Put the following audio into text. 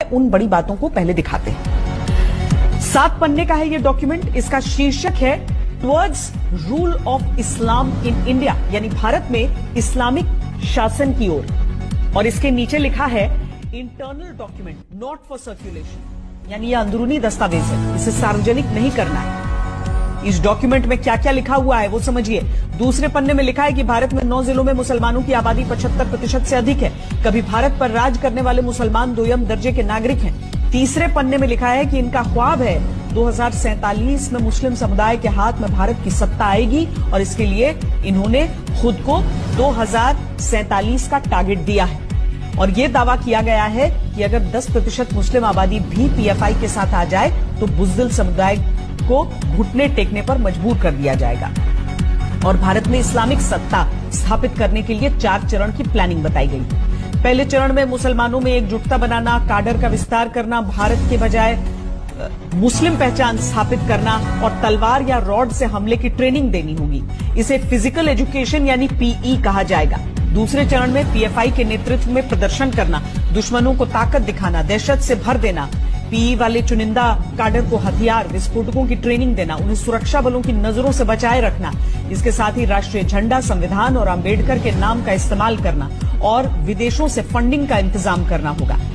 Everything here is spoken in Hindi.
उन बड़ी बातों को पहले दिखाते हैं। 7 पन्ने का है ये डॉक्यूमेंट। इसका शीर्षक है towards rule of Islam in India, यानी भारत में इस्लामिक शासन की ओर। और इसके नीचे लिखा है internal document not for circulation, यानी ये अंदरूनी दस्तावेज है, इसे सार्वजनिक नहीं करना है। इस डॉक्यूमेंट में क्या क्या लिखा हुआ है वो समझिए। दूसरे पन्ने में लिखा है कि भारत में 9 जिलों में मुसलमानों की आबादी 75% से अधिक है। कभी भारत पर राज करने वाले मुसलमान दोयम दर्जे के नागरिक हैं। तीसरे पन्ने में लिखा है कि इनका ख्वाब है 2047 में मुस्लिम समुदाय के हाथ में भारत की सत्ता आएगी और इसके लिए इन्होंने खुद को 2047 का टारगेट दिया है। और यह दावा किया गया है कि अगर 10% मुस्लिम आबादी भी पीएफआई के साथ आ जाए तो बुज़दिल समुदाय को घुटने टेकने पर मजबूर कर दिया जाएगा। और भारत में इस्लामिक सत्ता स्थापित करने के लिए 4 चरण की प्लानिंग बताई गई। पहले चरण में मुसलमानों में एकजुटता बनाना, काडर का विस्तार करना, भारत के बजाय मुस्लिम पहचान स्थापित करना और तलवार या रॉड से हमले की ट्रेनिंग देनी होगी। इसे फिजिकल एजुकेशन यानी पीई कहा जाएगा। दूसरे चरण में पीएफआई के नेतृत्व में प्रदर्शन करना, दुश्मनों को ताकत दिखाना, दहशत से भर देना, पीई वाले चुनिंदा काडर को हथियार, विस्फोटकों की ट्रेनिंग देना, उन्हें सुरक्षा बलों की नजरों से बचाए रखना। इसके साथ ही राष्ट्रीय झंडा, संविधान और अंबेडकर के नाम का इस्तेमाल करना और विदेशों से फंडिंग का इंतजाम करना होगा।